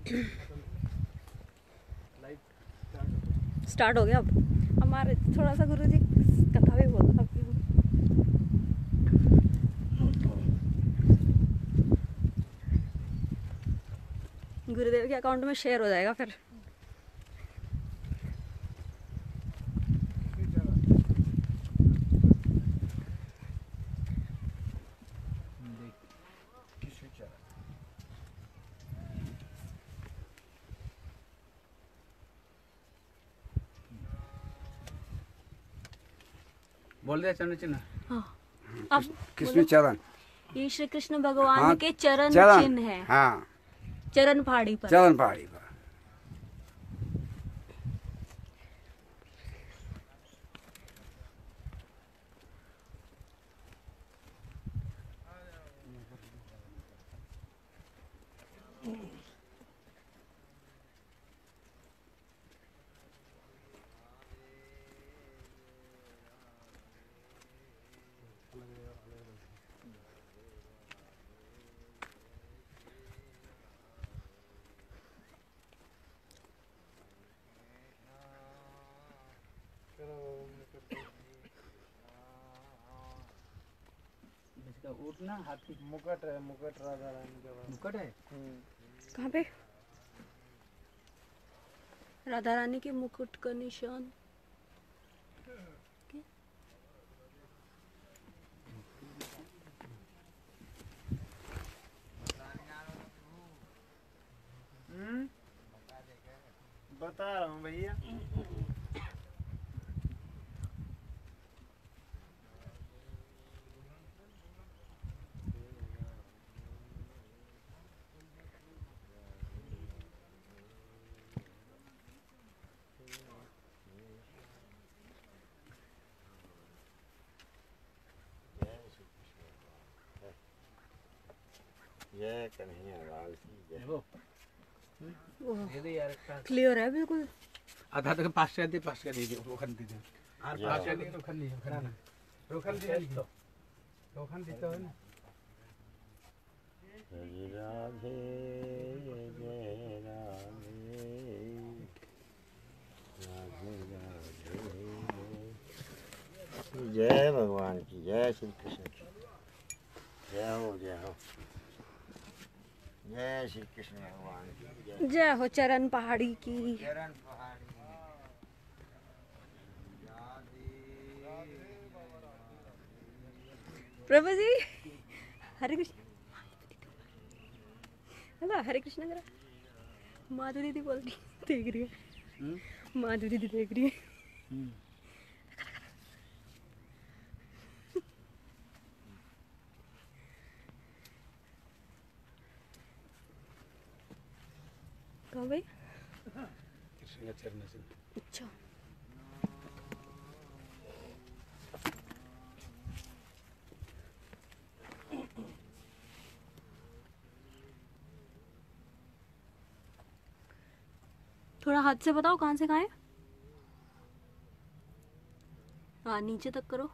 Start हो गया। अब हमारे थोड़ा सा गुरु जी कथा भी बोला आपकी। गुरुदेव के अकाउंट में शेयर हो जाएगा फिर। बोल दे चरण चिन्ह। हाँ, अब किसमें चरण? ये श्री कृष्ण भगवान हाँ, के चरण चिन्ह है। हाँ, चरण पहाड़ी पर। चरण पहाड़ी पर। उठना हाथी मुकुट है, मुकुट राधा रानी का मुकुट है। कहाँ पे? राधा रानी के मुकुट का निशान। बता रहा हूँ भैया। जय कन्हैया लाल की जय। क्लियर है बिल्कुल। आधा तक पास से पास कर दीजिए रोखन दीजिए और पास से रोखन नहीं खड़ा ना रोखन दीजिए तो रोखन दीजिए है ना। जय राधे जय राधे राधे राधे जय भगवान की जय श्री कृष्ण की जय हो जय हो। जय श्री कृष्ण भगवान की जय हो चरण पहाड़ी की। चरण पहाड़ी। प्रभु जी हरे कृष्ण। हेलो हरे कृष्ण करा। माधुरी दीदी बोल रही देख रही है। माधुरी दीदी देख रही है। कहाँ भाई? कृष्ण का चरण चिन्ह। अच्छा थोड़ा हाथ से बताओ कहाँ से कहाँ है। हाँ नीचे तक करो।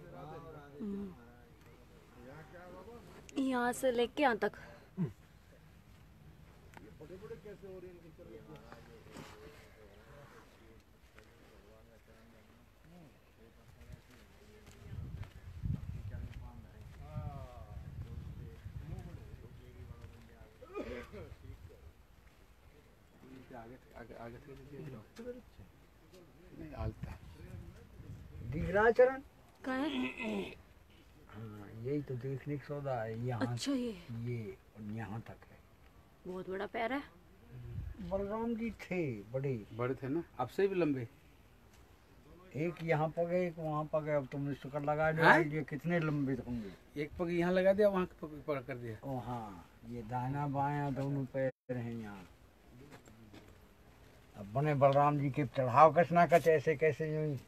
यहाँ से लेके यहाँ तक। आगे आगे से नहीं आलता दिख रहा चरण? कहाँ है? हाँ, यही तो देखने का सौदा है। यहाँ अच्छा ये और यहाँ तक है। बहुत बड़ा पैर है। बलराम जी थे बड़े थे ना, आपसे भी लंबे। एक यहाँ पग है, एक वहाँ पग है। अब तुमने शुक्र लगा दिया ये कितने लंबे होंगे। एक पग यहाँ लगा दिया, वहाँ पग पकड़ कर दिया। ओ हाँ, ये दाहिना बायां दोनों पैर हैं यहाँ। अब बने बलराम जी के चढ़ाव कच ना कच ऐसे कैसे यूं।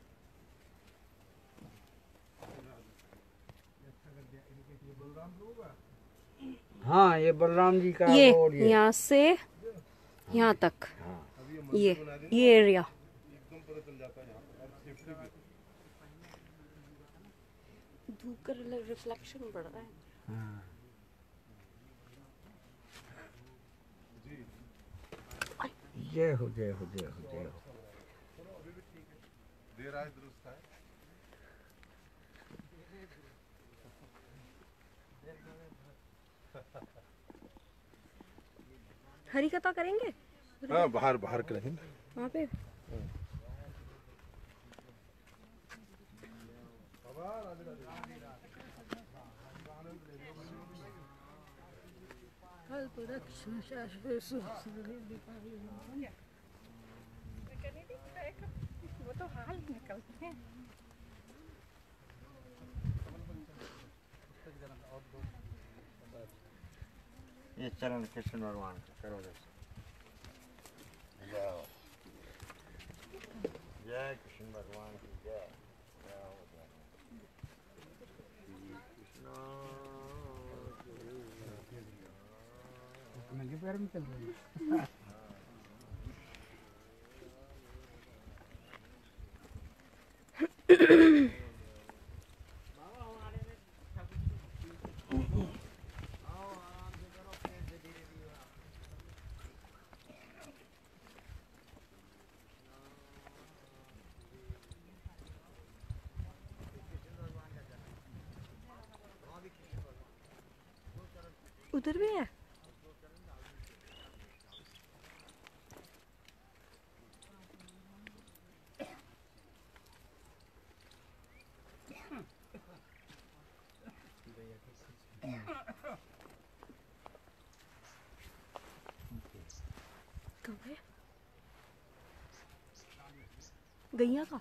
हाँ ये बलराम जी का ये ये यहाँ से यहाँ तक। हाँ। ये एरिया धूप का रिफ्लेक्शन पड़ रहा है। हाँ। जय हो जय हो जय हो जय हो। हरी कथा करेंगे हाँ बाहर बाहर करेंगे ना। वहाँ पे। वो तो हाल निकलते हैं। ये चरण कृष्ण भगवान का करो दर्शन। जय हो। जय कृष्ण भगवान की जय। जय हो जय हो। कृष्ण नंगे पैर में चल रहे हैं। उधर भी है। कब है गैया का?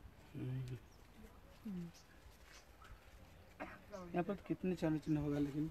यहाँ पर कितने चालू चिन्ह होगा लेकिन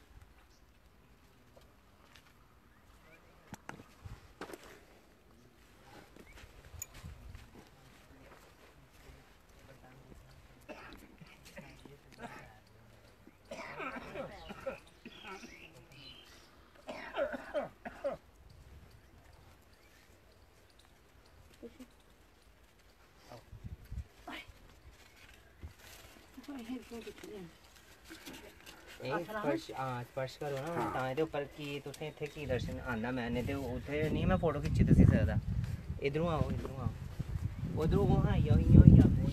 स्पर्श करो ना तां दे उप्पर की तुसें इत्थे की दर्शन आंदा मैंने ते उत्थे नहीं मैं फोटो खिच्ची दस्सी सकदा। इधरों आओ उधरों वहां आई जाओ इयां होई जाओ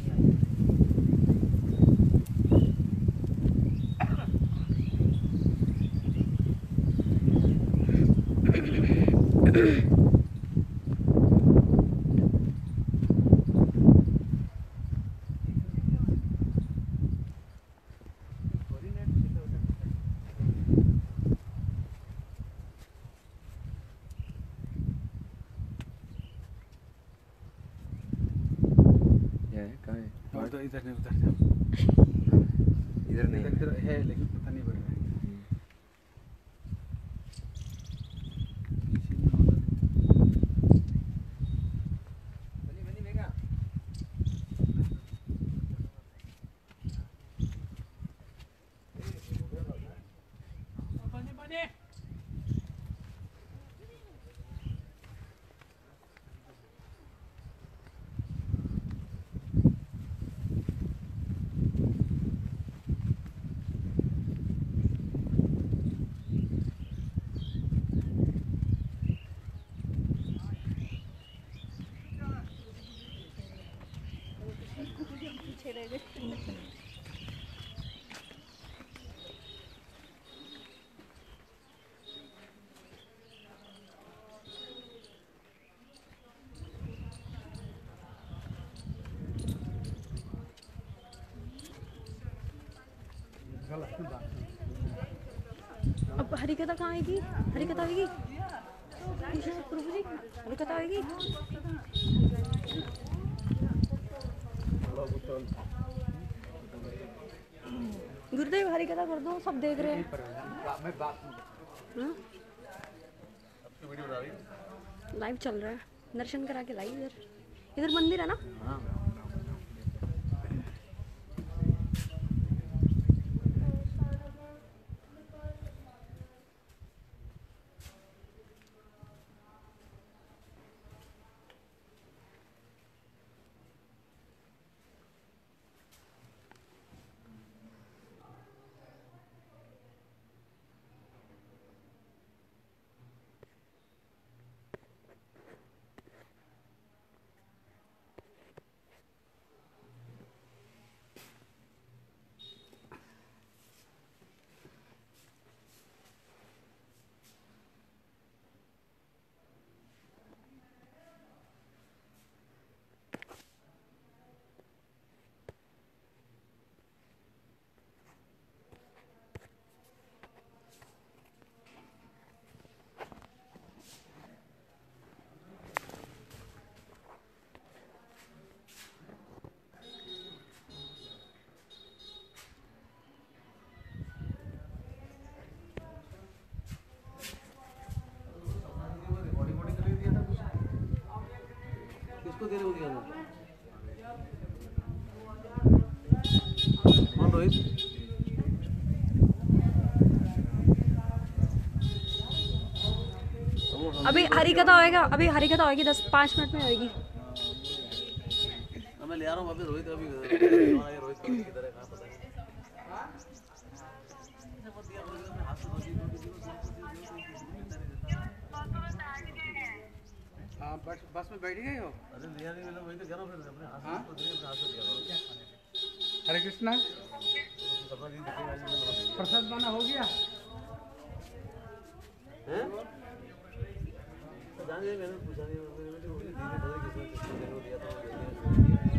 और तो इधर नहीं उधर जाओ। इधर नहीं इधर है लेकिन पता नहीं बढ़ रहा है। पीछे रह गए। अब हरी कथा कहाँ आएगी? हरी कथा आएगी प्रभु जी, हरी कथा आएगी। गुरुदेव हरी कथा कर दो, सब देख रहे हैं। लाइव चल रहा है, दर्शन करा के लाइव। इधर मंदिर है ना? अभी हरी कथा होएगा, अभी हरी कथा होएगी 5 मिनट में होएगी। मैं ले आ रहा हूँ अभी रोहित रोहित किधर है कहाँ पता नहीं। हाँ बस में बैठ गए हो? अरे लिया नहीं, मैंने वही तो कह रहा हूँ फिर अपने हाँ? हाथ से दिया रहा हरे कृष्णा, प्रसाद बना हो गया? हैं? जान गए, मैंने पूछा नहीं, मैंने वो दीदी पता नहीं किसने किसको दिया था, वो दिया।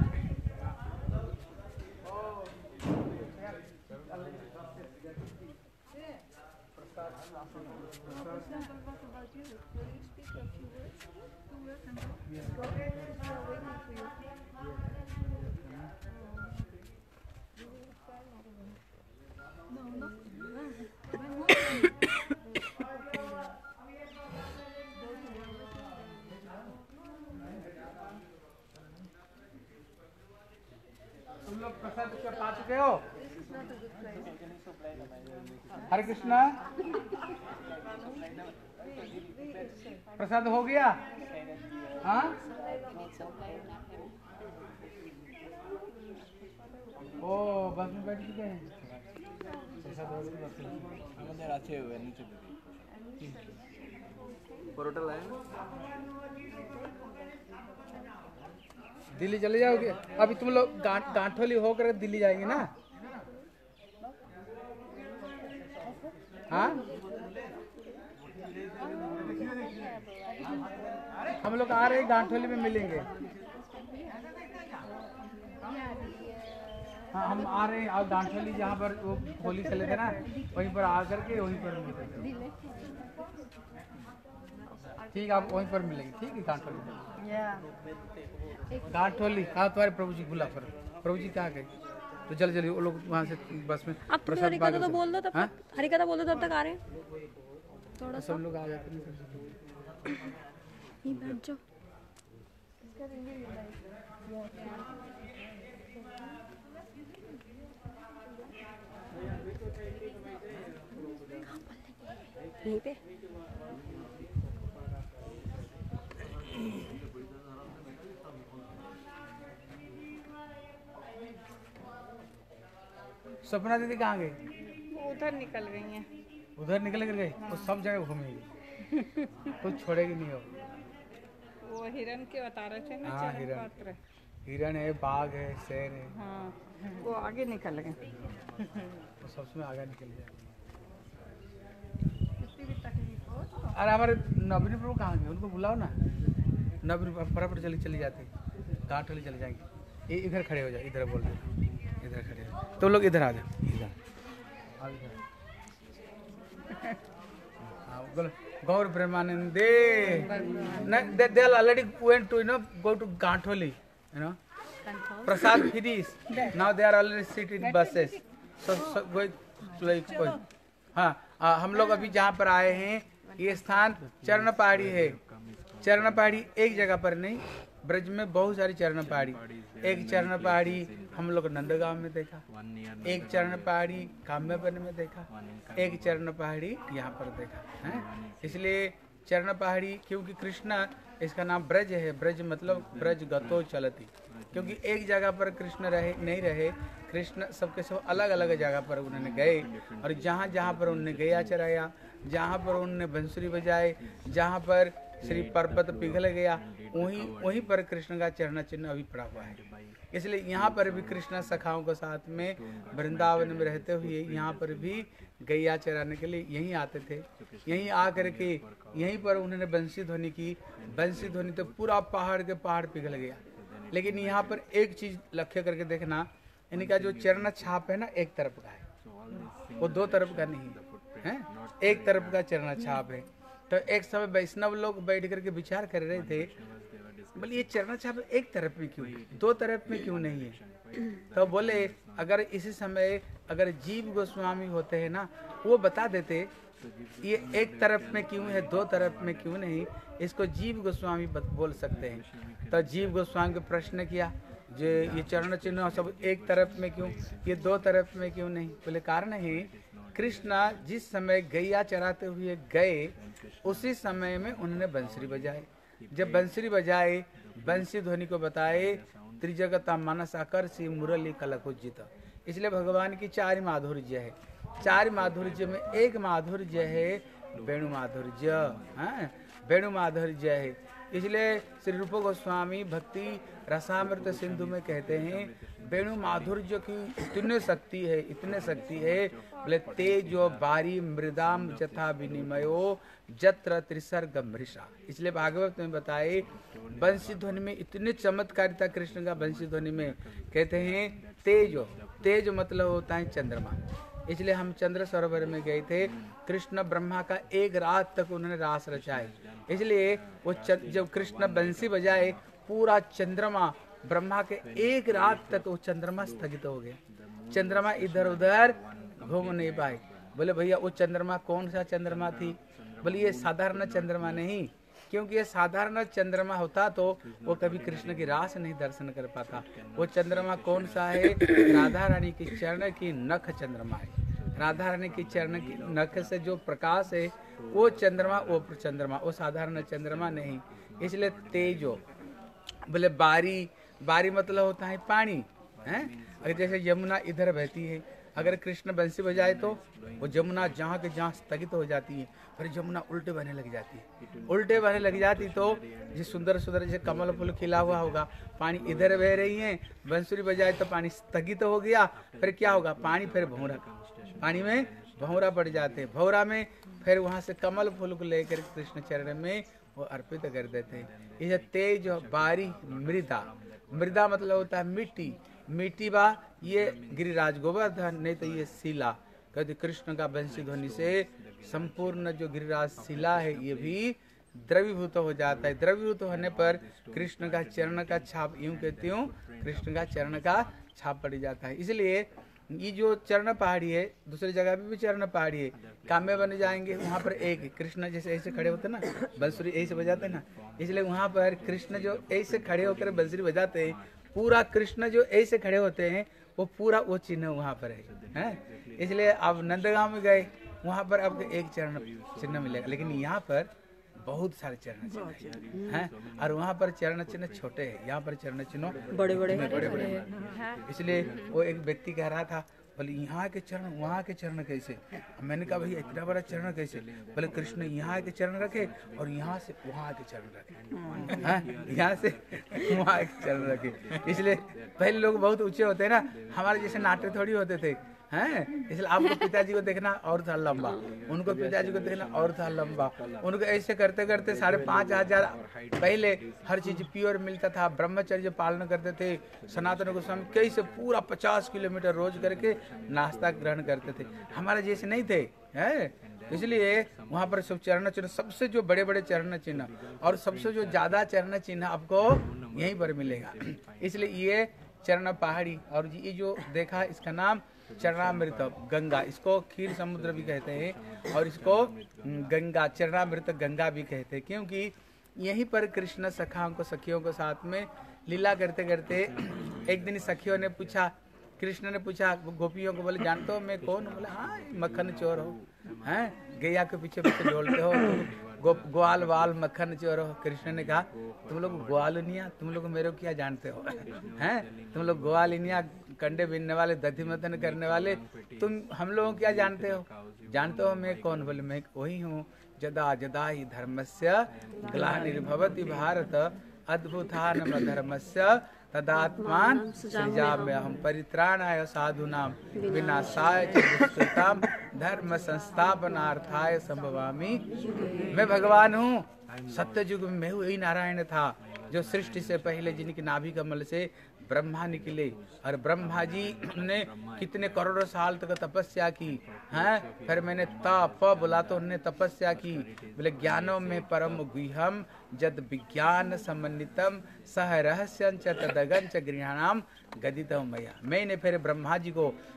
तुम लोग प्रसाद पा चुके हो? हरे कृष्णा, प्रसाद हो गया? हाँ? ओ बस में बैठ चुके हैं। আমাদের আছে নিচে পরোটা লাए ना। दिल्ली चले जाओगे? अभी तुम लोग गांठोली होकर दिल्ली जाएंगे ना? हाँ? हम लोग आ रहे हैं, गांठोली में मिलेंगे। हाँ हम आ रहे हैं, और गांठोली जहाँ पर वो होली चले थे ना, वहीं पर आ करके वहीं पर मिलेंगे। ठीक, आप वहीं पर मिलेंगे। ठीक है, गांठोली में। गांठोली, हाँ तुम्हारे प्रभु जी बुला पर, प्रभु जी कहाँ गए? तो जल्दी जल्दी वो लोग वहाँ से बस में अब तुम हरी कथा तो बोल दो तब तक, हरी कथा बोल दो तब तक आ रहे हैं। थोड़ा सा सब लोग आ जाते हैं। ये बैठ जाओ। यहीं पे सपना दीदी कहाँ गई? वो उधर निकल गई हैं। उधर निकल कर गई? वो सब जगह घूमेगी, कुछ छोड़ेगी नहीं हो। वो हिरन के बता रहे थे ना, हाँ, चरण हिरन। पात्र। हिरन है, बाघ है, शेर है, हाँ वो आगे निकल गए। वो सबसे आगे निकल जाए। कितनी भी तकलीफ हो तो अरे हमारे नवीन प्रभु कहाँ गए? उनको बुलाओ ना। नवीन फटाफट चली जाते, गांठोली चले जाएंगे। इधर खड़े हो जाए, इधर बोल दो, इधर खड़े हो। तो लोग इधर आ जाओ, इधर गौर प्रेमानंदे। They already went to go to Gantholi, Prasad finished. Now they are already sitting in buses. So go like हाँ हम लोग अभी जहाँ पर आए हैं, ये स्थान चरण पहाड़ी है। चरण पहाड़ी एक जगह पर नहीं, ब्रज में बहुत सारी चरण पहाड़ी। एक चरण पहाड़ी हम लोग नंदगांव में देखा, एक चरण पहाड़ी काम्यवन में देखा, एक चरण पहाड़ी यहाँ पर देखा है। इसलिए चरण पहाड़ी, क्योंकि कृष्णा इसका नाम ब्रज है। ब्रज मतलब ब्रज गतो चलती, क्योंकि एक जगह पर कृष्ण नहीं रहे। कृष्ण सबके सब अलग अलग जगह पर उन्होंने गए, और जहाँ जहाँ पर उन्होंने गया चराया, जहाँ पर उन्होंने बंसुरी बजाए, जहाँ पर श्री पर्वत पिघल गया, वहीं पर कृष्ण का चरण चिन्ह अभी पड़ा हुआ है। इसलिए यहाँ पर भी कृष्ण सखाओं के साथ में वृंदावन में रहते हुए यहाँ पर भी गैया चराने के लिए यहीं आते थे। यहीं आ करके यहीं पर उन्होंने बंसी ध्वनि की। बंसी ध्वनि तो पूरा पहाड़ के पहाड़ पिघल गया। लेकिन यहाँ पर एक चीज लक्ष्य करके देखना, इनका जो चरण छाप है ना, एक तरफ का है, वो दो तरफ का नहीं है, एक तरफ का चरण छाप है। तो एक समय वैष्णव लोग बैठ करके विचार कर रहे थे, बोले ये चरण छाप एक तरफ में क्यों, दो तरफ में क्यों नहीं है? तो बोले अगर इसी समय अगर जीव गोस्वामी होते हैं ना, वो बता देते ये एक तरफ में क्यों है, दो तरफ में क्यों नहीं, इसको जीव गोस्वामी बोल सकते हैं। तो जीव गोस्वामी को प्रश्न किया, जो ये चरण चिन्ह सब एक तरफ में क्यों, ये दो तरफ में क्यों नहीं? बोले कारण है, कृष्ण जिस समय गैया चराते हुए गए उसी समय में उन्होंने बंसुरी बजाए। जब बंसुरी बजाए, बंसी ध्वनि को बताए, त्रिजगता मनस आकर्षि मुरली कलकुज्जित। इसलिए भगवान की चार माधुर्य है। चार माधुर्य में एक माधुर्य है वेणु माधुर्य, हाँ वेणु माधुर्य है। इसलिए श्री रूप गोस्वामी भक्ति रसामृत सिंधु में कहते हैं, वेणु माधुर्य की इतने शक्ति है, इतने शक्ति है, बोले तेजो बारी मृदाम जथा विनिमयो जत्र त्रिसर्ग मृषा। इसलिए भागवत में बताए बंसी ध्वनि में इतने चमत्कारिता कृष्ण का बंसी ध्वनि में, कहते हैं तेजो, तेज मतलब होता है चंद्रमा। इसलिए हम चंद्र सरोवर में गए थे, कृष्ण ब्रह्मा का एक रात तक उन्होंने रास रचाए। इसलिए वो जब कृष्ण बंसी बजाए, पूरा चंद्रमा ब्रह्मा के एक रात तक वो चंद्रमा स्थगित हो गया, चंद्रमा इधर उधर घूम नहीं पाए। बोले भैया वो चंद्रमा कौन सा चंद्रमा थी? बोले ये साधारण चंद्रमा नहीं, क्योंकि ये साधारण चंद्रमा होता तो वो कभी कृष्ण की रास नहीं दर्शन कर पाता। वो चंद्रमा कौन सा है? राधा रानी की चरण की नख चंद्रमा है। राधा रानी की चरण की नख से जो प्रकाश है वो चंद्रमा, वो साधारण चंद्रमा नहीं। इसलिए तेजो, बोले बारी, बारी मतलब होता है पानी, है? अगर जैसे यमुना इधर बहती है, अगर कृष्ण बंसी बजाए तो वो यमुना जहाँ के जहाँ स्थगित हो जाती है, फिर यमुना उल्टे बहने लग जाती है। उल्टे बहने लग जाती तो जो सुंदर सुंदर जैसे कमल फूल खिला हुआ होगा, पानी इधर बह रही है, बंसुरी बजाए तो पानी स्थगित हो गया, फिर क्या होगा? पानी फिर भंवरा, पानी में भंवरा पड़ जाते हैं, भंवरा में फिर वहाँ से कमल फूल को लेकर कृष्ण चरण में वो अर्पित कर देते हैं। ये तेज बारी मृदा, मृदा मतलब होता है मिट्टी, मिट्टी बा ये गिरिराज गोवर्धन, नहीं तो ये शिला। कहते कृष्ण का बंसी ध्वनि से संपूर्ण जो गिरिराज शिला है ये भी द्रवीभूत हो जाता है। द्रवीभूत होने पर कृष्ण का चरण का छाप, यूं कहती हूँ, कृष्ण का चरण का छाप पड़ जाता है। इसलिए ये जो चरण पहाड़ी है, दूसरी जगह पे भी चरण पहाड़ी है, काम्य बन जाएंगे वहाँ पर एक कृष्ण जैसे ऐसे खड़े होते ना, बंसुरी ऐसे बजाते ना, इसलिए वहाँ पर कृष्ण जो ऐसे खड़े होकर बंसुरी बजाते हैं, पूरा कृष्ण जो ऐसे खड़े होते हैं वो पूरा वो चिन्ह वहाँ पर है। इसलिए अब नंदगांव में गए, वहाँ पर आपको एक चरण चिन्ह मिलेगा, लेकिन यहाँ पर बहुत सारे चरण चिन्ह हैं, और वहाँ पर चरण चिन्ह छोटे हैं, यहाँ पर चरण चिन्ह बड़े बड़े हैं। इसलिए वो एक व्यक्ति कह रहा था, बोले यहाँ के चरण वहाँ के चरण कैसे? मैंने कहा भैया इतना बड़ा चरण कैसे? बोले कृष्ण यहाँ के चरण रखे और यहाँ से वहाँ के चरण रखे, यहाँ से वहाँ के चरण रखे। इसलिए पहले लोग बहुत ऊंचे होते हैं ना, हमारे जैसे नाटे थोड़ी होते थे, हैं? इसलिए आपको पिताजी को देखना और था लंबा, उनको पिताजी को देखना और था लंबा, उनको ऐसे करते करते 5,500 पहले हर चीज प्योर मिलता था, ब्रह्मचर्य पालन करते थे। सनातन गोस्वामी कैसे पूरा 50 किलोमीटर रोज करके नाश्ता ग्रहण करते थे, हमारे जैसे नहीं थे, है? इसलिए वहाँ पर सब चरण चिन्ह, सबसे जो बड़े बड़े चरण चिन्ह और सबसे जो ज्यादा चरण चिन्ह आपको यहीं पर मिलेगा। इसलिए ये चरण पहाड़ी, और ये जो देखा इसका नाम चरणामृत गंगा, इसको खीर समुद्र भी कहते हैं और इसको गंगा, चरणामृत गंगा भी कहते हैं, क्योंकि यहीं पर कृष्ण सखाओं को, सखियों को साथ में लीला करते करते एक दिन सखियों ने पूछा, कृष्ण ने पूछा गोपियों को, बोले जानते हो मैं कौन हूँ? बोले हाँ मक्खन चोर हो, हैं? गैया के पीछे पीछे डोलते हो, ग्वाल वाल मक्खन चोर हो। कृष्ण ने कहा तुम लोग ग्वालिनिया, तुम लोग मेरे को क्या जानते हो, हैं? तुम लोग ग्वालिनिया, कंडे बीनने वाले, दधि मथन करने वाले, तुम हम लोगों क्या जानते हो? जानते हो मैं कौन? बोले मैं वही हूँ, जदा जदा ही धर्मस्य ग्लानिर्भवति भारत अद्भुतानम धर्मस्य तदात्मान सृजाम्य हम परित्राणाय साधूनां विनाशाय च दुष्कृतां धर्म संस्थापनार्थाय संभवामि। मैं भगवान हूँ, सत्य युग में मैं वही नारायण था जो सृष्टि से पहले जिनकी नाभि कमल से ब्रह्मा निकले, और ब्रह्मा जी ने कितने करोड़ों साल तक तपस्या की, हैं? फिर मैंने तप बोला तो उन्होंने तपस्या की, बोले ज्ञानों में परम गुह्यम जद विज्ञान समन्वितम सह रहस्यं च तदगं च गृहाणाम गदितम मया। मैंने फिर ब्रह्मा जी को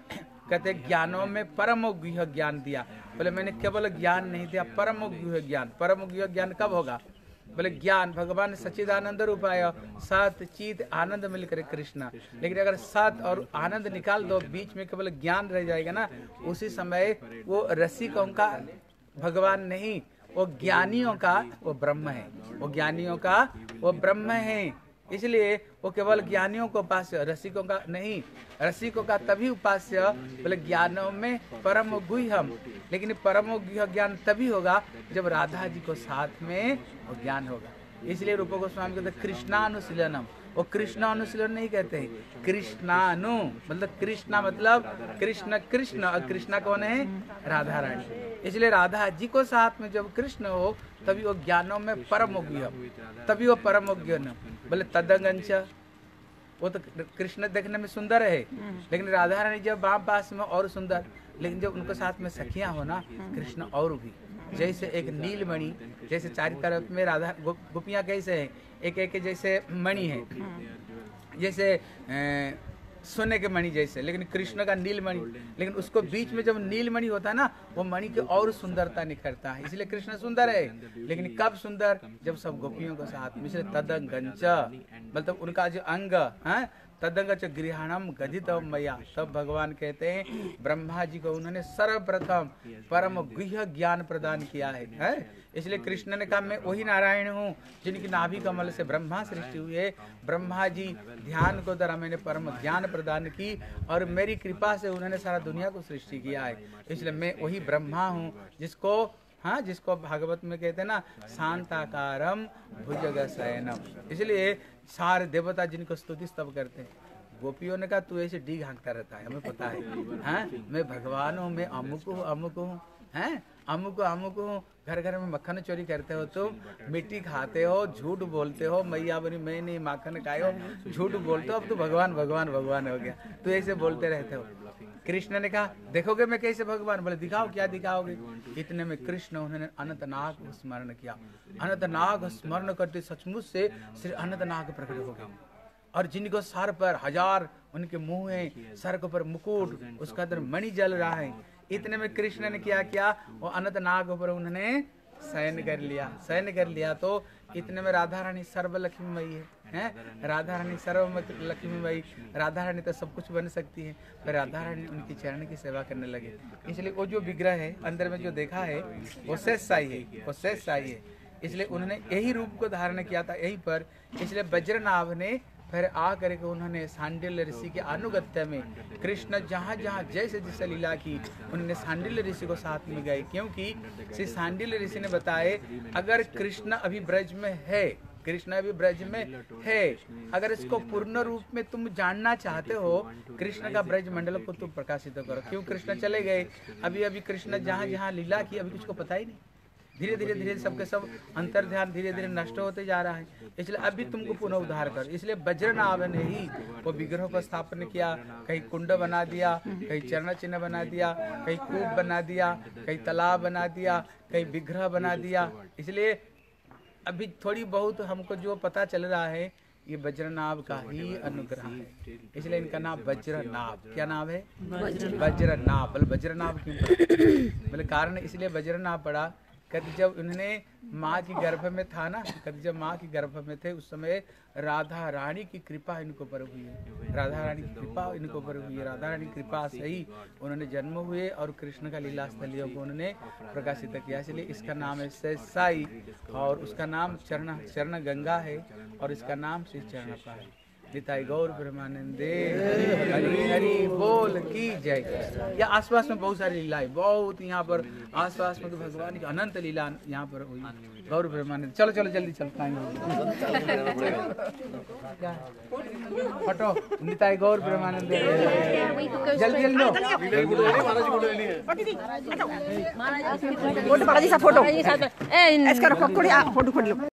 कहते ज्ञानों में परम गुह्य ज्ञान दिया। बोले मैंने केवल ज्ञान नहीं दिया, परम गुह्य ज्ञान। परम गुह्य ज्ञान कब होगा? बोले ज्ञान भगवान सच्चिदानंद रूप आया, सत चित आनंद मिलकर कृष्ण। लेकिन अगर सत और आनंद निकाल दो, बीच में केवल ज्ञान रह जाएगा ना, उसी समय वो रसिकों का भगवान नहीं, वो ज्ञानियों का वो ब्रह्म है। वो ज्ञानियों का वो ब्रह्म है, इसलिए वो केवल ज्ञानियों को उपास्य, रसिकों का नहीं। रसिकों का तभी उपास्य बोले ज्ञानों में परम गुह्यम। लेकिन परम गुह्य ज्ञान तभी होगा जब राधा जी को साथ में वो ज्ञान होगा। इसलिए रूप गोस्वामी कहते कृष्णानुशीलनम। वो कृष्णानुशीलन नहीं कहते, कृष्णानु मतलब कृष्णा मतलब कृष्ण कृष्ण, और कृष्णा कौन है? राधा रानी। इसलिए राधा जी को साथ में जब कृष्ण हो तभी वो ज्ञानों में परम गुह्य, तभी वो परम ज्ञान। बोले तदंगंच, वो तो कृष्ण देखने में सुंदर है, लेकिन राधा रानी जब बाम पास में और सुंदर। लेकिन जब उनको साथ में सखियां हो ना, कृष्ण और भी जैसे एक नीलमणि, जैसे चारों तरफ में राधा गोपियां कैसे हैं, एक एक जैसे मणि है, जैसे सोने के मणि जैसे, लेकिन कृष्ण का नीलमणि। लेकिन उसको बीच में जब नीलमणि होता है ना, वो मणि की और सुंदरता निखरता है। इसलिए कृष्ण सुंदर है, लेकिन कब सुंदर? जब सब गोपियों के साथ में। इसलिए तदंगंच मतलब उनका जो अंग है, तदंगच गृहाणम गदित मैया, तब भगवान कहते हैं ब्रह्मा जी को उन्होंने सर्वप्रथम परम गुह्य ज्ञान प्रदान किया है? इसलिए कृष्ण ने कहा मैं वही नारायण हूँ जिनकी नाभि कमल से ब्रह्मा सृष्टि हुई है। ब्रह्मा जी ध्यान को द्वारा मैंने परम ज्ञान प्रदान की, और मेरी कृपा से उन्होंने सारा दुनिया को सृष्टि किया है। इसलिए मैं वही ब्रह्मा हूँ जिसको जिसको भागवत में कहते हैं ना, शांताकारम भुजगशयनम। इसलिए सारे देवता जिनको स्तुति स्तव करते हैं। गोपियों ने कहा तू ऐसे डी हाँकता रहता है, हमें पता है, मैं भगवान हूँ, मैं अमुक हूँ, अमुक हूँ, अमुक हूँ। घर घर में मक्खन चोरी करते हो, तुम मिट्टी खाते हो, झूठ बोलते हो, मैया बनी मैं नहीं माखन खाए हो, झूठ बोलते हो, अब तो भगवान भगवान भगवान हो गया, तो ऐसे बोलते रहते हो। कृष्ण ने कहा देखोगे मैं कैसे भगवान? बोले दिखाओ, क्या दिखाओगे? इतने में कृष्ण उन्होंने अनंतनाग को स्मरण किया। अनंतनाग स्मरण करते सचमुच से श्री अनंतनाग प्रकट हो गए, और जिनको सर पर 1000 उनके मुंह है, सर के ऊपर मुकुट, उसका अंदर मणि जल रहा है। इतने में कृष्ण ने क्या, वो अनंतनाग पर उन्होंने शयन कर लिया। शयन कर लिया तो इतने में राधा रानी सर्व लक्ष्मीमयी है, राधा रानी सर्व लक्ष्मीमयी, राधा रानी तो सब कुछ बन सकती है। पर राधा रानी उनकी चरण की सेवा करने लगे। इसलिए वो जो विग्रह है अंदर में जो देखा है वो शेषशाही है, वो शेषशाही है। इसलिए उन्होंने यही रूप को धारण किया था यहीं पर। इसलिए वज्रनाभ ने फिर आ करके उन्होंने सांडिल्य ऋषि के अनुगत्य में कृष्ण जहाँ जहाँ जैसे जैसे लीला की, उन्होंने सांडिल्य ऋषि को साथ में गए। क्योंकि श्री सांडिल्य ऋषि ने बताए अगर कृष्ण अभी ब्रज में है, कृष्ण अभी ब्रज में है, अगर इसको पूर्ण रूप में तुम जानना चाहते हो, कृष्ण का ब्रज मंडल को तुम प्रकाशित करो। क्यों? कृष्ण चले गए, अभी अभी कृष्ण जहाँ जहाँ लीला की अभी कुछ को पता ही नहीं। धीरे धीरे सबके सब अंतर ध्यान धीरे धीरे नष्ट होते जा रहा है। इसलिए अभी तुमको पुनः उद्धार कर। इसलिए वज्रनाभ ने ही वो विग्रह को स्थापन किया, कहीं कुंड बना दिया, कहीं चरण चिन्ह बना दिया, कहीं कूप बना दिया, कहीं तालाब बना दिया, कहीं विग्रह बना दिया। इसलिए अभी थोड़ी बहुत हमको जो पता चल रहा है ये वज्रनाभ का ही अनुग्रह है। इसलिए इनका नाम वज्रनाभ। क्या नाम है? वज्रनाभ। बोले वज्रनाभ क्यों पड़ा? बोले कारण इसलिए वज्रनाभ पड़ा कभी जब उन्होंने माँ की गर्भ में था ना, कभी जब माँ की गर्भ में थे उस समय राधा रानी की कृपा इनको पर हुई है। राधा रानी की कृपा इनको पर हुई है। राधा रानी की कृपा से ही उन्होंने जन्म हुए और कृष्ण का लीला स्थलियों को उन्होंने प्रकाशित किया। इसलिए इसका नाम है शेषशाही, और उसका नाम चरण गंगा है, और इसका नाम श्री चरणपा है। निताई गौर ब्रह्मानंदे हरि हरि बोल की जय। या आसपास में बहुत सारी लीलाएं, बहुत यहाँ पर आसपास में तो भगवान की अनंत लीला यहाँ पर हुई। गौर ब्रह्मानंद। चलो चलो जल्दी चल फटो। निताई गौर ब्रह्मानंदे जल्दी जल्दी। फोटो